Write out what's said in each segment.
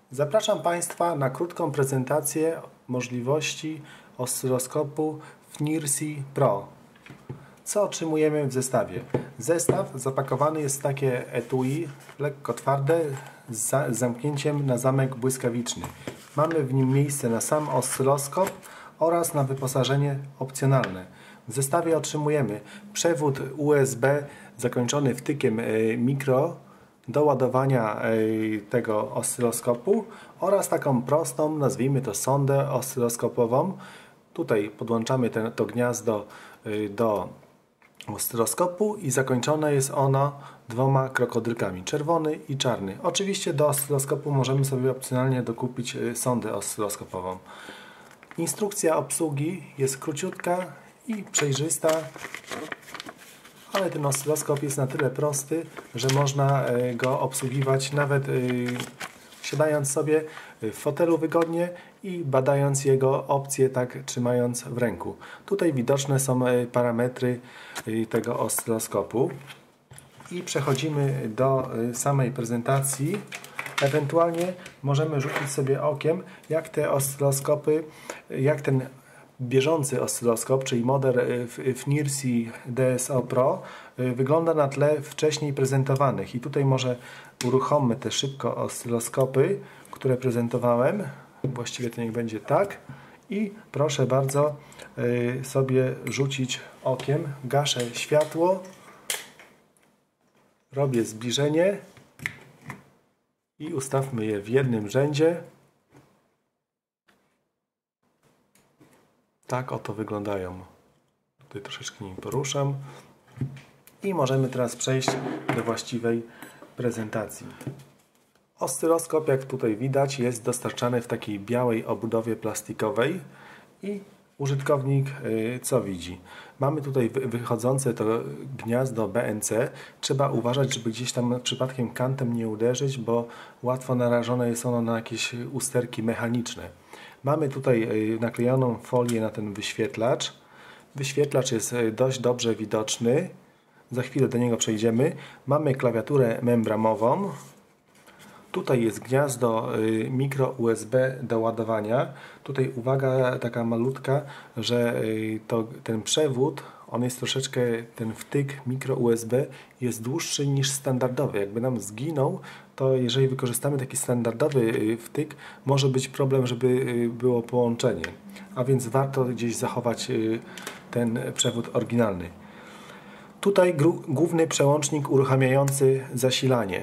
Zapraszam Państwa na krótką prezentację możliwości oscyloskopu FNIRSI Pro. Co otrzymujemy w zestawie? Zestaw zapakowany jest w takie etui lekko twarde z zamknięciem na zamek błyskawiczny. Mamy w nim miejsce na sam oscyloskop oraz na wyposażenie opcjonalne. W zestawie otrzymujemy przewód USB zakończony wtykiem mikro do ładowania tego oscyloskopu oraz taką prostą, nazwijmy to sondę oscyloskopową. Tutaj podłączamy to gniazdo do oscyloskopu i zakończone jest ono dwoma krokodylkami, czerwony i czarny. Oczywiście do oscyloskopu możemy sobie opcjonalnie dokupić sondę oscyloskopową. Instrukcja obsługi jest króciutka i przejrzysta, ale ten oscyloskop jest na tyle prosty, że można go obsługiwać nawet siadając sobie w fotelu wygodnie i badając jego opcje, tak trzymając w ręku. Tutaj widoczne są parametry tego oscyloskopu i przechodzimy do samej prezentacji. Ewentualnie możemy rzucić sobie okiem, jak te oscyloskopy, jak ten bieżący oscyloskop, czyli model FNIRSI DSO Pro wygląda na tle wcześniej prezentowanych. I tutaj może uruchommy te szybko oscyloskopy, które prezentowałem. Właściwie to niech będzie tak. I proszę bardzo sobie rzucić okiem. Gaszę światło. Robię zbliżenie. I ustawmy je w jednym rzędzie. Tak oto wyglądają. Tutaj troszeczkę nim poruszam. I możemy teraz przejść do właściwej prezentacji. Oscyloskop, jak tutaj widać, jest dostarczany w takiej białej obudowie plastikowej i użytkownik co widzi? Mamy tutaj wychodzące to gniazdo BNC. Trzeba uważać, żeby gdzieś tam przypadkiem kantem nie uderzyć, bo łatwo narażone jest ono na jakieś usterki mechaniczne. Mamy tutaj naklejoną folię na ten wyświetlacz. Wyświetlacz jest dość dobrze widoczny. Za chwilę do niego przejdziemy. Mamy klawiaturę membranową. Tutaj jest gniazdo mikro USB do ładowania. Tutaj uwaga taka malutka, że ten przewód, on jest troszeczkę, ten wtyk mikro USB jest dłuższy niż standardowy. Jakby nam zginął, to jeżeli wykorzystamy taki standardowy wtyk, może być problem, żeby było połączenie. A więc warto gdzieś zachować ten przewód oryginalny. Tutaj główny przełącznik uruchamiający zasilanie.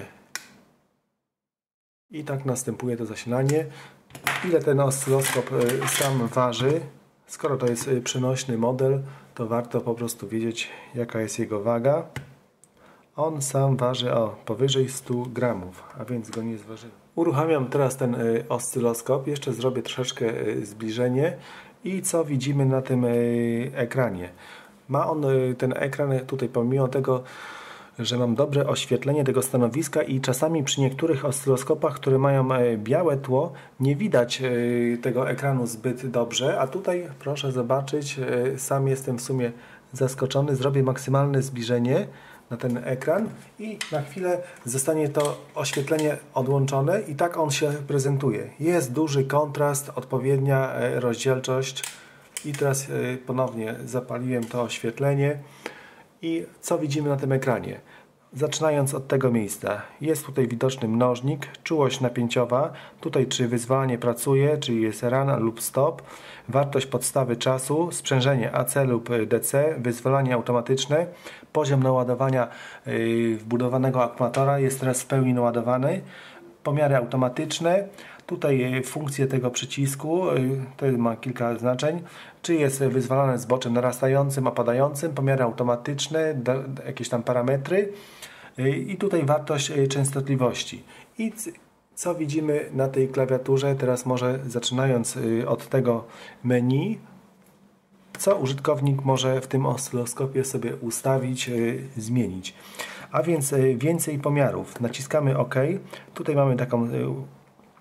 I tak następuje to zasilanie. Ile ten oscyloskop sam waży? Skoro to jest przenośny model, to warto po prostu wiedzieć, jaka jest jego waga. On sam waży powyżej 100 gramów, a więc go nie zważyłem. Uruchamiam teraz ten oscyloskop. Jeszcze zrobię troszeczkę zbliżenie. I co widzimy na tym ekranie? Ma on ten ekran tutaj, pomimo tego, że mam dobre oświetlenie tego stanowiska i czasami przy niektórych oscyloskopach, które mają białe tło, nie widać tego ekranu zbyt dobrze, a tutaj proszę zobaczyć, sam jestem w sumie zaskoczony, zrobię maksymalne zbliżenie na ten ekran i na chwilę zostanie to oświetlenie odłączone i tak on się prezentuje. Jest duży kontrast, odpowiednia rozdzielczość i teraz ponownie zapaliłem to oświetlenie. I co widzimy na tym ekranie? Zaczynając od tego miejsca, jest tutaj widoczny mnożnik, czułość napięciowa, tutaj czy wyzwalanie pracuje, czyli jest run lub stop, wartość podstawy czasu, sprzężenie AC lub DC, wyzwalanie automatyczne, poziom naładowania wbudowanego akumulatora jest teraz w pełni naładowany, pomiary automatyczne, tutaj funkcje tego przycisku, to ma kilka znaczeń, czy jest wyzwalane zboczem narastającym, opadającym, pomiary automatyczne, jakieś tam parametry i tutaj wartość częstotliwości. I co widzimy na tej klawiaturze, teraz może zaczynając od tego menu, co użytkownik może w tym oscyloskopie sobie ustawić, zmienić. A więc więcej pomiarów. Naciskamy OK. Tutaj mamy taką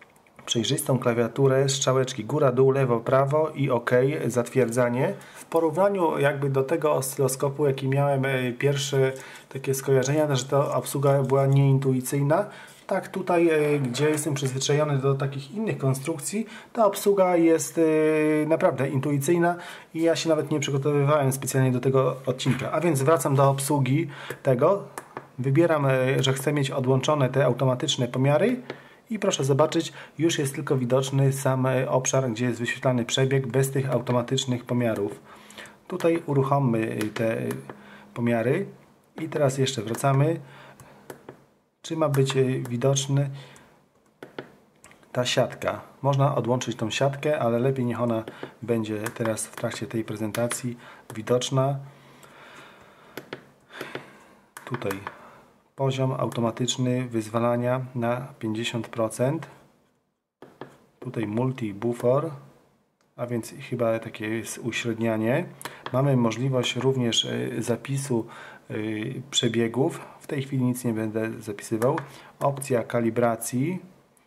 przejrzystą klawiaturę, strzałeczki góra, dół, lewo, prawo i OK, zatwierdzanie. W porównaniu jakby do tego oscyloskopu, jaki miałem pierwsze takie skojarzenia, że ta obsługa była nieintuicyjna, tak tutaj, gdzie jestem przyzwyczajony do takich innych konstrukcji, ta obsługa jest naprawdę intuicyjna i ja się nawet nie przygotowywałem specjalnie do tego odcinka. A więc wracam do obsługi tego. Wybieram, że chcę mieć odłączone te automatyczne pomiary i proszę zobaczyć, już jest tylko widoczny sam obszar, gdzie jest wyświetlany przebieg bez tych automatycznych pomiarów. Tutaj uruchommy te pomiary i teraz jeszcze wracamy. Czy ma być widoczny ta siatka? Można odłączyć tą siatkę, ale lepiej niech ona będzie teraz w trakcie tej prezentacji widoczna. Tutaj poziom automatyczny wyzwalania na 50%. Tutaj multi-buffer, a więc chyba takie jest uśrednianie. Mamy możliwość również zapisu przebiegów. W tej chwili nic nie będę zapisywał. Opcja kalibracji.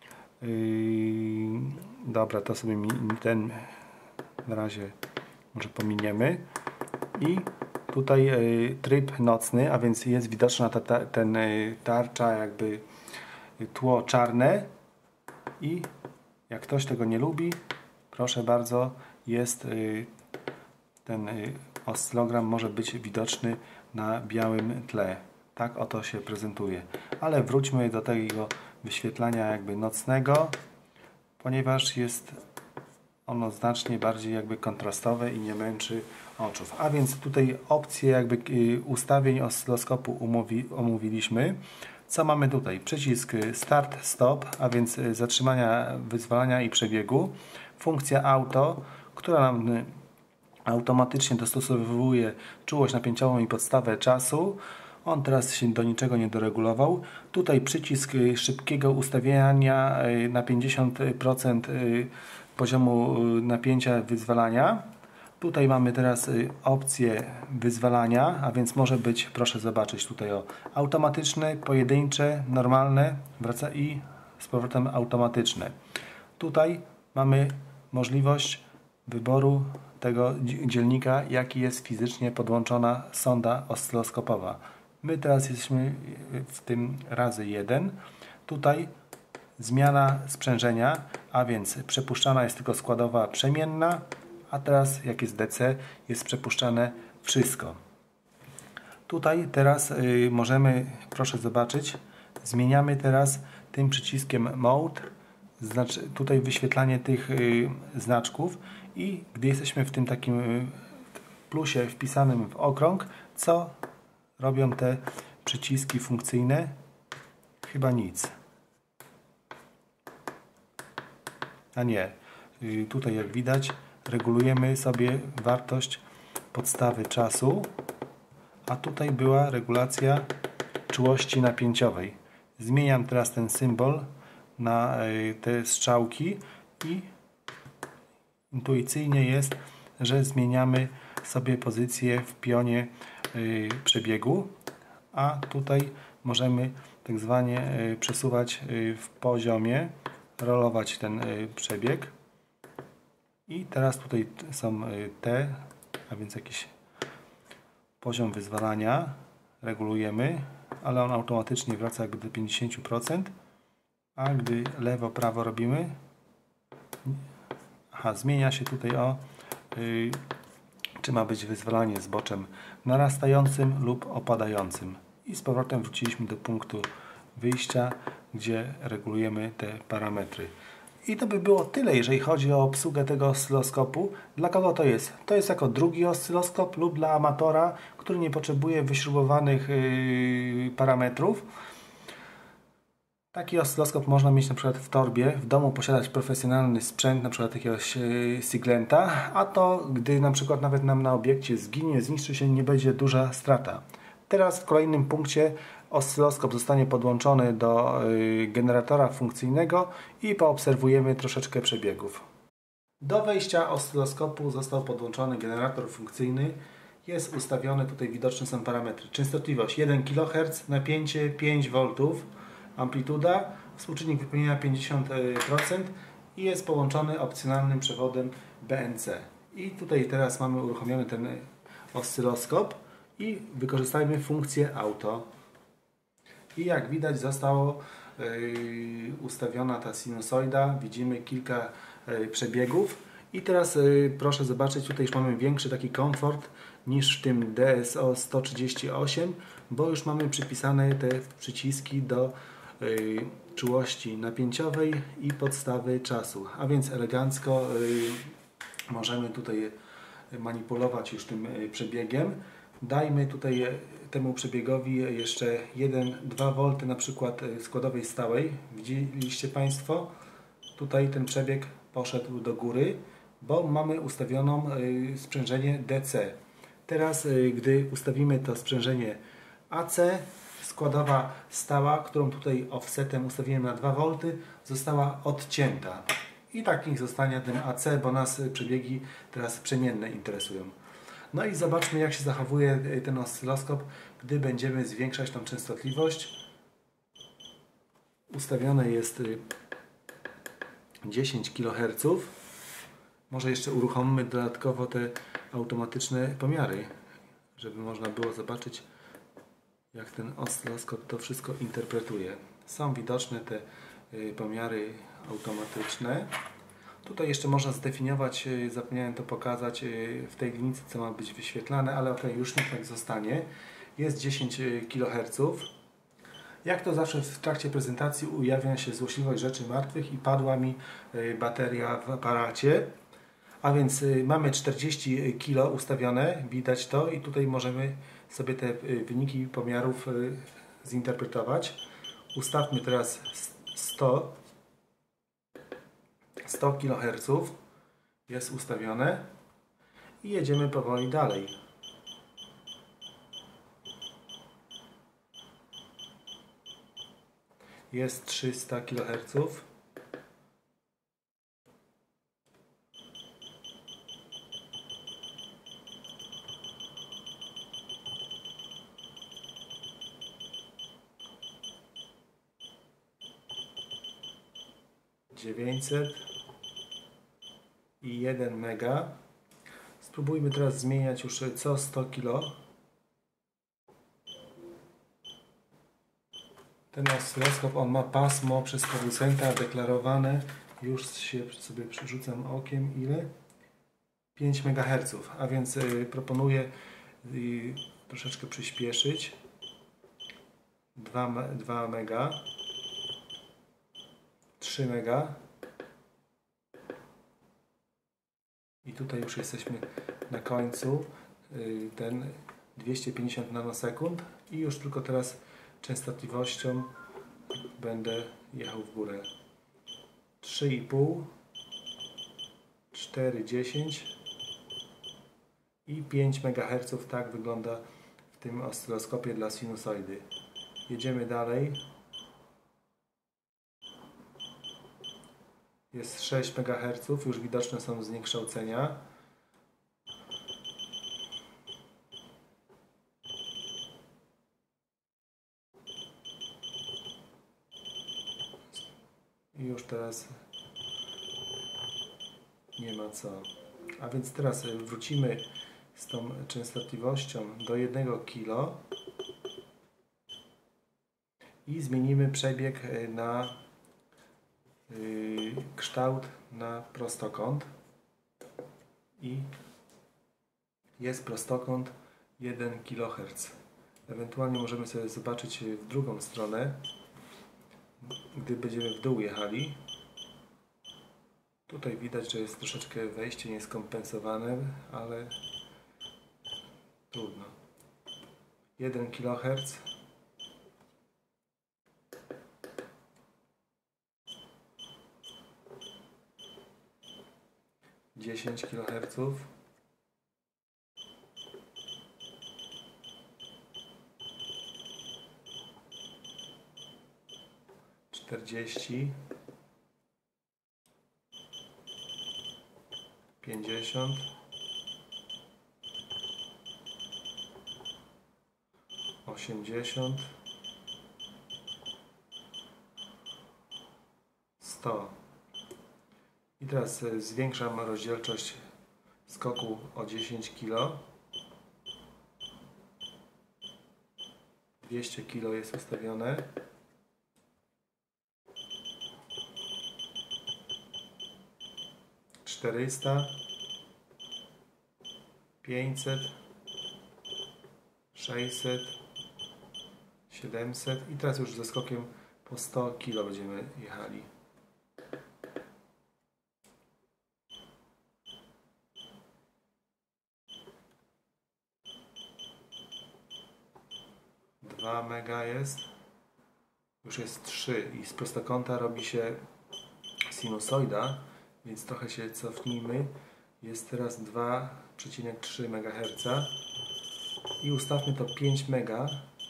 Dobra, to sobie ten na razie może pominiemy. I tutaj tryb nocny, a więc jest widoczna ten tarcza, jakby tło czarne. I jak ktoś tego nie lubi, proszę bardzo, jest ten oscylogram może być widoczny na białym tle. Tak oto się prezentuje. Ale wróćmy do tego wyświetlania jakby nocnego, ponieważ jest ono znacznie bardziej jakby kontrastowe i nie męczy oczów. A więc tutaj opcje jakby ustawień oscyloskopu omówiliśmy. Co mamy tutaj? Przycisk Start, Stop, a więc zatrzymania, wyzwalania i przebiegu. Funkcja Auto, która nam automatycznie dostosowuje czułość napięciową i podstawę czasu. On teraz się do niczego nie doregulował. Tutaj przycisk szybkiego ustawiania na 50% poziomu napięcia wyzwalania. Tutaj mamy teraz opcję wyzwalania, a więc może być, proszę zobaczyć tutaj automatyczne, pojedyncze, normalne, wraca i z powrotem automatyczne. Tutaj mamy możliwość wyboru tego dzielnika, jaki jest fizycznie podłączona sonda oscyloskopowa. My teraz jesteśmy w tym razy 1. Tutaj zmiana sprzężenia, a więc przepuszczana jest tylko składowa przemienna, a teraz jak jest DC, jest przepuszczane wszystko. Tutaj teraz możemy, proszę zobaczyć, zmieniamy teraz tym przyciskiem Mode, tutaj wyświetlanie tych znaczków i gdy jesteśmy w tym takim plusie wpisanym w okrąg, co robią te przyciski funkcyjne? Chyba nic. A nie. Tutaj jak widać regulujemy sobie wartość podstawy czasu, a tutaj była regulacja czułości napięciowej. Zmieniam teraz ten symbol na te strzałki i intuicyjnie jest, że zmieniamy sobie pozycję w pionie przebiegu, a tutaj możemy tak zwanie przesuwać w poziomie, rolować ten przebieg i teraz tutaj są te, a więc jakiś poziom wyzwalania regulujemy, ale on automatycznie wraca jakby do 50%, a gdy lewo, prawo robimy, zmienia się tutaj czy ma być wyzwalanie zboczem narastającym lub opadającym. I z powrotem wróciliśmy do punktu wyjścia, gdzie regulujemy te parametry. I to by było tyle, jeżeli chodzi o obsługę tego oscyloskopu. Dla kogo to jest? To jest jako drugi oscyloskop lub dla amatora, który nie potrzebuje wyśrubowanych parametrów. Taki oscyloskop można mieć na przykład w torbie, w domu posiadać profesjonalny sprzęt, na przykład jakiegoś Siglenta, a to gdy na przykład nawet nam na obiekcie zginie, zniszczy się, nie będzie duża strata. Teraz w kolejnym punkcie oscyloskop zostanie podłączony do generatora funkcyjnego i poobserwujemy troszeczkę przebiegów. Do wejścia oscyloskopu został podłączony generator funkcyjny. Jest ustawiony, tutaj widoczne są parametry. Częstotliwość 1 kHz, napięcie 5 V, amplituda. współczynnik wypełnienia 50% i jest połączony opcjonalnym przewodem BNC. I tutaj teraz mamy uruchomiony ten oscyloskop i wykorzystajmy funkcję auto. I jak widać zostało ustawiona ta sinusoida, widzimy kilka przebiegów i teraz proszę zobaczyć, tutaj już mamy większy taki komfort niż w tym DSO 138, bo już mamy przypisane te przyciski do czułości napięciowej i podstawy czasu, a więc elegancko możemy tutaj manipulować już tym przebiegiem. Dajmy tutaj temu przebiegowi jeszcze 1-2 V na przykład składowej stałej. Widzieliście Państwo? Tutaj ten przebieg poszedł do góry, bo mamy ustawioną sprzężenie DC. Teraz gdy ustawimy to sprzężenie AC, składowa stała, którą tutaj offsetem ustawiłem na 2 V, została odcięta. I tak niech zostanie ten AC, bo nas przebiegi teraz przemienne interesują. No i zobaczmy, jak się zachowuje ten oscyloskop, gdy będziemy zwiększać tą częstotliwość. Ustawione jest 10 kHz. Może jeszcze uruchomimy dodatkowo te automatyczne pomiary, żeby można było zobaczyć, jak ten oscyloskop to wszystko interpretuje. Są widoczne te pomiary automatyczne. Tutaj jeszcze można zdefiniować, zapomniałem to pokazać w tej linijce, co ma być wyświetlane, ale ok, już niech tak zostanie. Jest 10 kHz. Jak to zawsze w trakcie prezentacji ujawnia się złośliwość rzeczy martwych i padła mi bateria w aparacie. A więc mamy 40 kg ustawione, widać to i tutaj możemy sobie te wyniki pomiarów zinterpretować. Ustawmy teraz 100 kHz jest ustawione i jedziemy powoli dalej. Jest 300 kHz. I 1 mega. Spróbujmy teraz zmieniać już co 100 kg. Ten oscyloskop, on ma pasmo przez producenta deklarowane. Już się sobie przerzucam okiem, ile? 5 MHz, a więc proponuję troszeczkę przyspieszyć. 2 mega. 3 mega. I tutaj już jesteśmy na końcu, ten 250 nanosekund i już tylko teraz częstotliwością będę jechał w górę. 3,5, 4,10 i 5 MHz. Tak wygląda w tym oscyloskopie dla sinusoidy. Jedziemy dalej. Jest 6 MHz, już widoczne są zniekształcenia. I już teraz nie ma co. A więc teraz wrócimy z tą częstotliwością do 1 kg i zmienimy przebieg na kształt na prostokąt i jest prostokąt 1 kHz. Ewentualnie możemy sobie zobaczyć w drugą stronę, gdy będziemy w dół jechali. Tutaj widać, że jest troszeczkę wejście nieskompensowane, ale trudno. 1 kHz. 10 kHz. 40, 50, 80, teraz zwiększam rozdzielczość skoku o 10 kg. 200 kg jest ustawione. - 400, 500, 600, 700 i teraz już ze skokiem po 100 kg będziemy jechali. Mega jest, już jest 3 i z prostokąta robi się sinusoida, więc trochę się cofnijmy. Jest teraz 2,3 MHz i ustawmy to 5 mega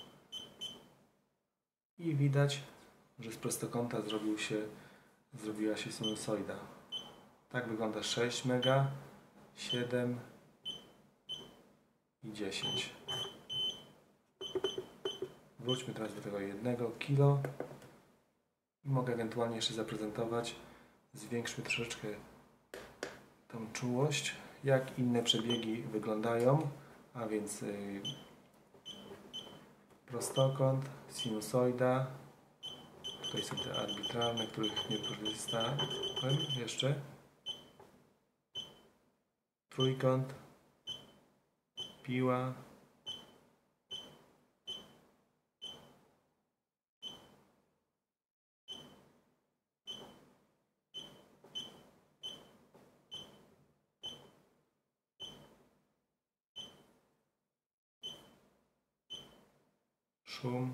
i widać, że z prostokąta zrobiła się sinusoida. Tak wygląda 6 mega, 7 i 10. Wróćmy teraz do tego 1 kg i mogę ewentualnie jeszcze zaprezentować. Zwiększmy troszeczkę tą czułość, jak inne przebiegi wyglądają, a więc prostokąt, sinusoida, tutaj są te arbitralne, których nie korzystałem jeszcze, trójkąt, piła, szum,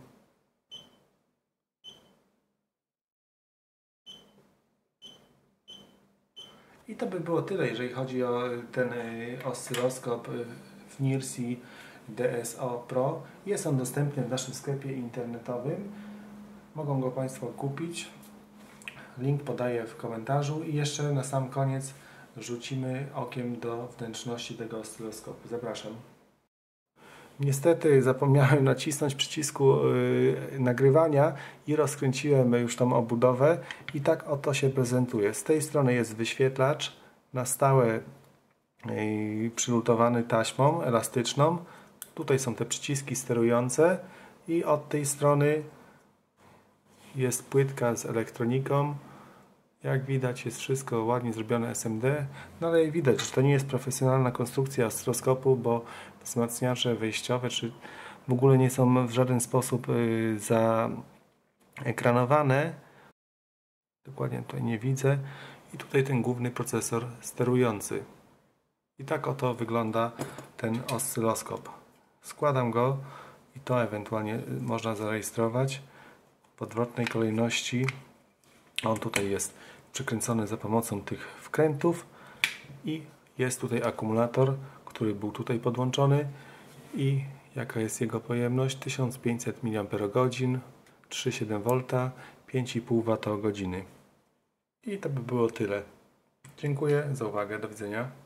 i to by było tyle, jeżeli chodzi o ten oscyloskop w NIRSI DSO Pro. Jest on dostępny w naszym sklepie internetowym. Mogą go Państwo kupić. Link podaję w komentarzu i jeszcze na sam koniec rzucimy okiem do wnętrzności tego oscyloskopu. Zapraszam. Niestety zapomniałem nacisnąć przycisku nagrywania i rozkręciłem już tą obudowę i tak oto się prezentuje. Z tej strony jest wyświetlacz na stałe przylutowany taśmą elastyczną. Tutaj są te przyciski sterujące i od tej strony jest płytka z elektroniką. Jak widać, jest wszystko ładnie zrobione SMD, no ale widać, że to nie jest profesjonalna konstrukcja oscyloskopu, bo wzmacniacze wejściowe czy w ogóle nie są w żaden sposób zaekranowane. Dokładnie tutaj nie widzę. I tutaj ten główny procesor sterujący. I tak oto wygląda ten oscyloskop. Składam go i to ewentualnie można zarejestrować w odwrotnej kolejności. On tutaj jest przykręcony za pomocą tych wkrętów i jest tutaj akumulator, który był tutaj podłączony i jaka jest jego pojemność? 1500 mAh, 3,7 V, 5,5 Wh. I to by było tyle. Dziękuję za uwagę. Do widzenia.